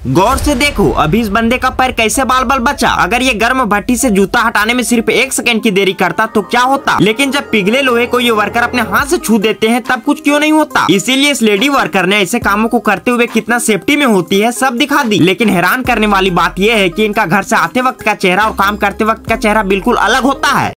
गौर से देखो अभी इस बंदे का पैर कैसे बाल बाल बचा। अगर ये गर्म भट्टी से जूता हटाने में सिर्फ 1 सेकंड की देरी करता तो क्या होता, लेकिन जब पिघले लोहे को ये वर्कर अपने हाथ से छू देते हैं तब कुछ क्यों नहीं होता। इसीलिए इस लेडी वर्कर ने ऐसे कामों को करते हुए कितना सेफ्टी में होती है सब दिखा दी। लेकिन हैरान करने वाली बात यह है कि इनका घर से आते वक्त का चेहरा और काम करते वक्त का चेहरा बिल्कुल अलग होता है।